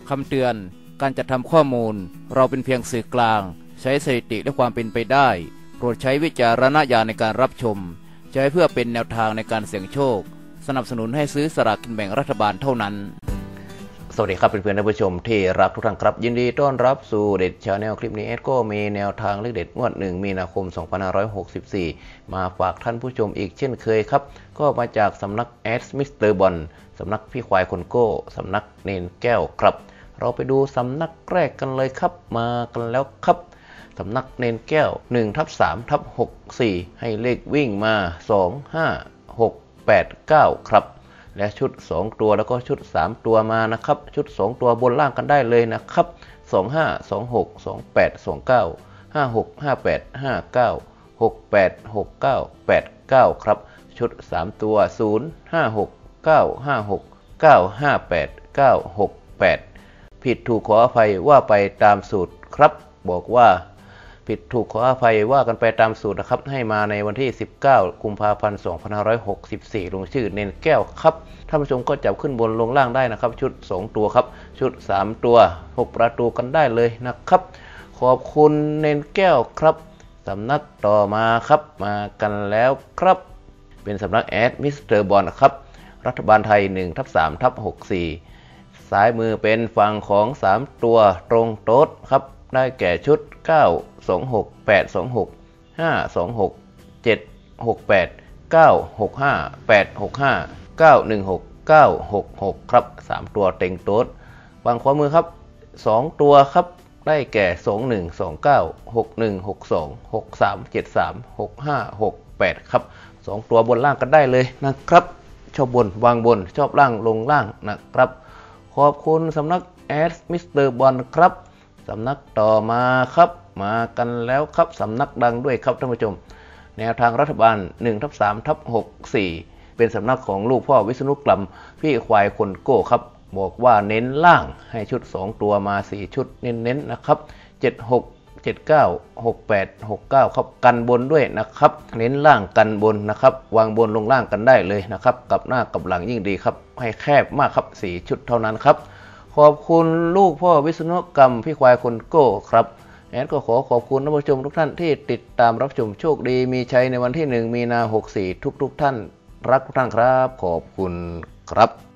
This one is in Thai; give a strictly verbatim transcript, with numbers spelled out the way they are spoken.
คำเตือนการจัดทำข้อมูลเราเป็นเพียงสื่อกลางใช้สถิติและความเป็นไปได้โปรดใช้วิจารณญาณในการรับชมใช้เพื่อเป็นแนวทางในการเสี่ยงโชคสนับสนุนให้ซื้อสลากกินแบ่งรัฐบาลเท่านั้นสวัสดีครับเพื่อนๆท่านผู้ชมที่รักทุกท่านครับยินดีต้อนรับสู่เด็ดชาแนลคลิปนี้เอสก็มีแนวทางเลขเด็ดงวดหนึ่งมีนาคมสองพันห้าร้อยหกสิบสี่มาฝากท่านผู้ชมอีกเช่นเคยครับก็มาจากสำนักแอดมิสเตอร์บอลสำนักพี่ควายคนโก้สำนักเนนแก้วครับเราไปดูสำนักแรกกันเลยครับมากันแล้วครับสำนักเนนแก้ว หนึ่งทับสามทับหกสี่ ให้เลขวิ่งมาสอง ห้า หก แปด เก้าครับและชุดสองตัวแล้วก็ชุดสามตัวมานะครับชุดสองตัวบนล่างกันได้เลยนะครับสอง ห้า สอง หก สอง แปด สอง เก้า ห้า หก ห้า แปด ห้า เก้า หก แปด หก เก้า แปด เก้าครับชุดสามตัวศูนย์ ห้า หก เก้า ห้า หก เก้า ห้า แปด เก้า หก แปดผิดถูกขออภัยว่าไปตามสูตรครับบอกว่าผิดถูกขออภัยว่ากันไปตามสูตรนะครับให้มาในวันที่สิบเก้ากุมภาพันธ์สองพันห้าร้อยหกสิบสี่ลงชื่อเนนแก้วครับท่านผู้ชมก็จับขึ้นบนลงล่างได้นะครับชุดสองตัวครับชุดสามตัวหกประตูกันได้เลยนะครับขอบคุณเนนแก้วครับสำนักต่อมาครับมากันแล้วครับเป็นสำนักแอดมิสเตอร์บอลครับรัฐบาลไทย หนึ่งทับสามทับหกสี่ซ้ายมือเป็นฝั่งของสามตัวตรงโต๊ดครับได้แก่ชุดเก้า สอง หก แปด สอง หก ห้า สอง หก เจ็ด หก แปด เก้า หก ห้า แปด หก ห้า เก้า หนึ่ง หก เก้า หก หกครับสามตัวเต็งโต๊ดฝั่งขวามือครับสองตัวครับได้แก่สอง หนึ่ง สอง เก้า หก หนึ่ง หก สอง หก สาม เจ็ด สาม หก ห้า หก แปดครับสองตัวบนล่างกันได้เลยนะครับชอบบนวางบนชอบล่างลงล่างนะครับขอบคุณสำนักแอดมิสเตอร์บอลครับสำนักต่อมาครับมากันแล้วครับสำนักดังด้วยครับท่านผู้ชมแนวทางรัฐบาล หนึ่งทับสามทับหกสี่ เป็นสำนักของลูกพ่อวิษณุกลัมพี่ควายคนโก้ครับบอกว่าเน้นล่างให้ชุดสองตัวมาสี่ชุดเน้นๆนะครับเจ็ด หก เจ็ด เก้า หก แปด หก เก้าครับกันบนด้วยนะครับเน้นล่างกันบนนะครับวางบนลงล่างกันได้เลยนะครับกับหน้ากับหลังยิ่งดีครับให้แคบมากครับสี่ชุดเท่านั้นครับขอบคุณลูกพ่อวิษณุกรรมพี่ควายคนโก้ครับแอดก็ขอขอบคุณท่านผู้ชมทุกท่านที่ติดตามรับชมโชคดีมีชัยในวันที่หนึ่งมีนาหกสี่ทุกๆท่านรักทุกท่านครับขอบคุณครับ